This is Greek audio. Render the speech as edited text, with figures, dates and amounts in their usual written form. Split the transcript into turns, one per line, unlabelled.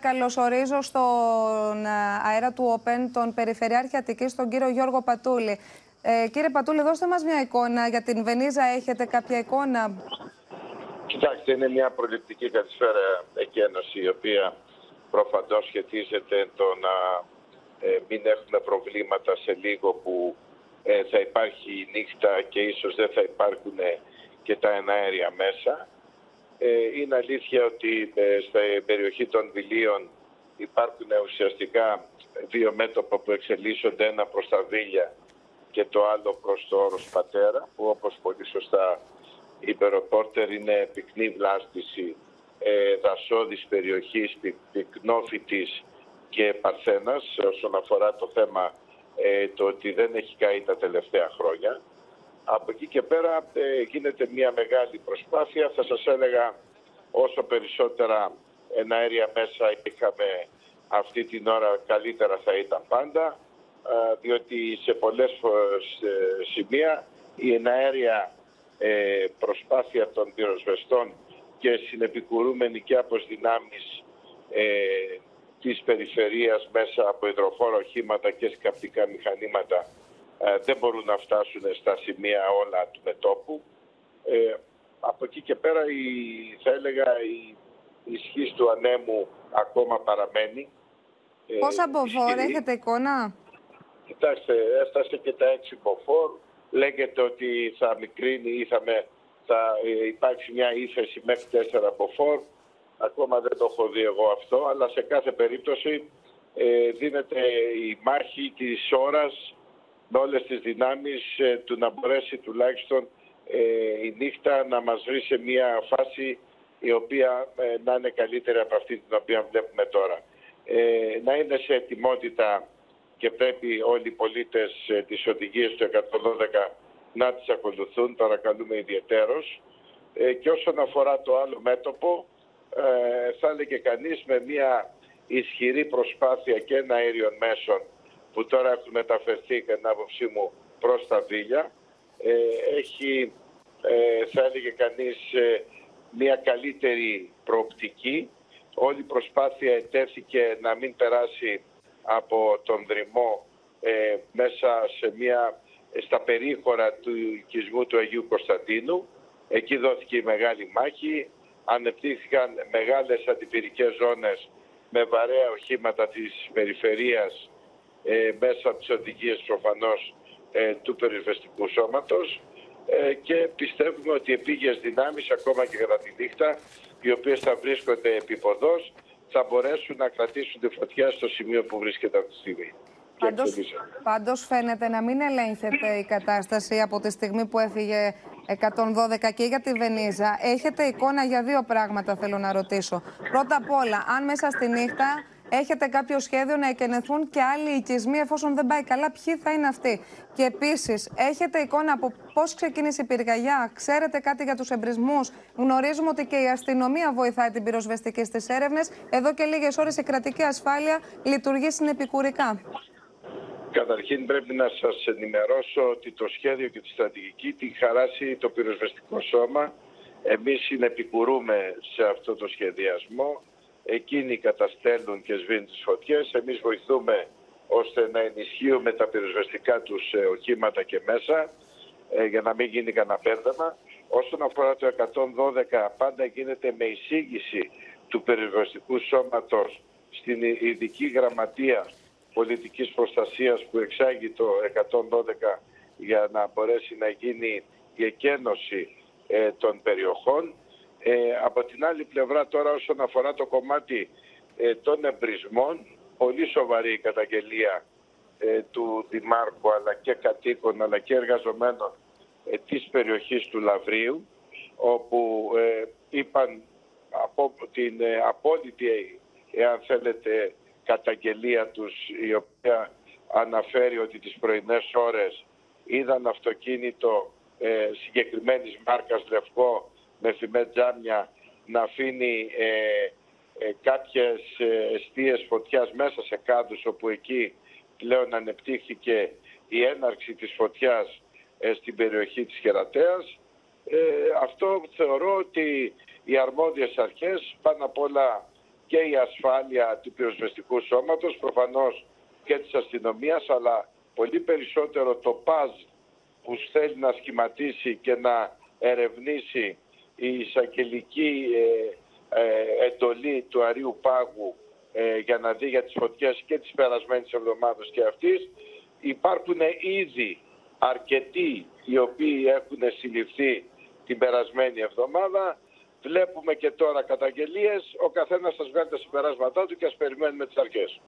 Καλωσορίζω στον αέρα του ΟΠΕΝ τον Περιφερειάρχη Αττικής, τον κύριο Γιώργο Πατούλη. Κύριε Πατούλη, δώστε μας μια εικόνα για την Βενίζα. Έχετε κάποια εικόνα?
Κοιτάξτε, είναι μια προληπτική καλησπέρα εκένωση, η οποία προφανώς σχετίζεται το να μην έχουμε προβλήματα σε λίγο που θα υπάρχει νύχτα και ίσως δεν θα υπάρχουν και τα εναέρια μέσα. Είναι αλήθεια ότι στην περιοχή των Βιλίων υπάρχουν ουσιαστικά δύο μέτωπα που εξελίσσονται, ένα προς τα Βίλια και το άλλο προς το όρος Πατέρα, που όπως πολύ σωστά είπε ο ρεπόρτερ είναι πυκνή βλάστηση δασόδης περιοχής, πυκνόφυτης και παρθένας, όσον αφορά το θέμα το ότι δεν έχει καεί τα τελευταία χρόνια. Από εκεί και πέρα γίνεται μια μεγάλη προσπάθεια. Θα σας έλεγα, όσο περισσότερα εναέρια μέσα είχαμε αυτή την ώρα, καλύτερα θα ήταν πάντα, διότι σε πολλές σημεία η εναέρια προσπάθεια των πυροσβεστών και συνεπικουρούμενοι και από δυνάμεις της περιφερείας μέσα από υδροφόρα οχήματα και σκαπτικά μηχανήματα δεν μπορούν να φτάσουν στα σημεία όλα του μετώπου. Από εκεί και πέρα θα έλεγα η ισχύς του ανέμου ακόμα παραμένει.
Πόσα μποφόρ έχετε εικόνα?
Κοιτάξτε, έφτασε και τα 6 μποφόρ. Λέγεται ότι θα μικρύνει ή θα υπάρξει μια ύφεση μέχρι 4 μποφόρ. Ακόμα δεν το έχω δει εγώ αυτό, αλλά σε κάθε περίπτωση δίνεται η μάχη της ώρας με όλες τις δυνάμεις του να μπορέσει τουλάχιστον η νύχτα να μας βρει σε μια φάση η οποία να είναι καλύτερη από αυτή την οποία βλέπουμε τώρα. Να είναι σε ετοιμότητα και πρέπει όλοι οι πολίτες τις οδηγίες του 112 να τις ακολουθούν, παρακαλούμε ιδιαιτέρως. Και όσον αφορά το άλλο μέτωπο, θα έλεγε κανείς με μια ισχυρή προσπάθεια και αέριων μέσων που τώρα έχουν μεταφερθεί κατά την άποψή μου προς τα Βίλια, έχει θα έλεγε κανείς μια καλύτερη προοπτική. Όλη η προσπάθεια ετέθηκε να μην περάσει από τον δρυμό μέσα στα περίχωρα του οικισμού του Αγίου Κωνσταντίνου. Εκεί δόθηκε η μεγάλη μάχη. Ανεπτύχθηκαν μεγάλες αντιπυρικές ζώνες με βαρέα οχήματα της περιφερείας μέσα από τις οδηγίες προφανώς του πυροσβεστικού σώματος και πιστεύουμε ότι επίγειες δυνάμεις ακόμα και κατά τη νύχτα, οι οποίες θα βρίσκονται επίποδος, θα μπορέσουν να κρατήσουν τη φωτιά στο σημείο που βρίσκεται αυτή τη στιγμή.
Πάντως φαίνεται να μην ελέγχεται η κατάσταση από τη στιγμή που έφυγε 112 και για τη Βενίζα. Έχετε εικόνα για δύο πράγματα, θέλω να ρωτήσω. Πρώτα απ' όλα, αν μέσα στη νύχτα έχετε κάποιο σχέδιο να εκενεθούν και άλλοι οικισμοί, εφόσον δεν πάει καλά, ποιοι θα είναι αυτοί? Και επίσης, έχετε εικόνα από πώς ξεκίνησε η πυρκαγιά? Ξέρετε κάτι για τους εμπρισμούς? Γνωρίζουμε ότι και η αστυνομία βοηθάει την πυροσβεστική στις έρευνες. Εδώ και λίγες ώρες η κρατική ασφάλεια λειτουργεί συνεπικουρικά.
Καταρχήν πρέπει να σας ενημερώσω ότι το σχέδιο και τη στρατηγική την χαράσει το πυροσβεστικό σώμα. Εμείς συνεπικουρούμε σε αυτό το σχεδιασμό. Εκείνοι καταστέλνουν και σβήνουν τις φωτιές. Εμείς βοηθούμε ώστε να ενισχύουμε τα πυροσβεστικά τους οχήματα και μέσα για να μην γίνει κανένα μπέρδεμα. Όσον αφορά το 112, πάντα γίνεται με εισήγηση του πυροσβεστικού σώματος στην ειδική γραμματεία πολιτικής προστασίας που εξάγει το 112 για να μπορέσει να γίνει η εκένωση των περιοχών. Από την άλλη πλευρά τώρα, όσον αφορά το κομμάτι των εμπρισμών, πολύ σοβαρή η καταγγελία του Δημάρχου αλλά και κατοίκων αλλά και εργαζομένων της περιοχής του Λαβρίου, όπου είπαν από την απόλυτη, εάν θέλετε, καταγγελία τους, η οποία αναφέρει ότι τις πρωινές ώρες είδαν αυτοκίνητο συγκεκριμένης μάρκας λευκό με φημέ τζάμια να αφήνει κάποιες εστίες φωτιάς μέσα σε κάδους, όπου εκεί πλέον ανεπτύχθηκε η έναρξη της φωτιάς στην περιοχή της Κερατέας. Αυτό θεωρώ ότι οι αρμόδιες αρχές, πάνω απ' όλα και η ασφάλεια του πυροσβεστικού σώματος, προφανώς και της αστυνομίας, αλλά πολύ περισσότερο το ΠΑΖ που θέλει να σχηματίσει και να ερευνήσει η εισαγγελική εντολή του Αρείου Πάγου για να δει για τις φωτιές και τις περασμένες εβδομάδες και αυτής. Υπάρχουν ήδη αρκετοί οι οποίοι έχουν συλληφθεί την περασμένη εβδομάδα. Βλέπουμε και τώρα καταγγελίες. Ο καθένας θα βγάλει τα συμπεράσματά του και ας περιμένουμε τις αρχές.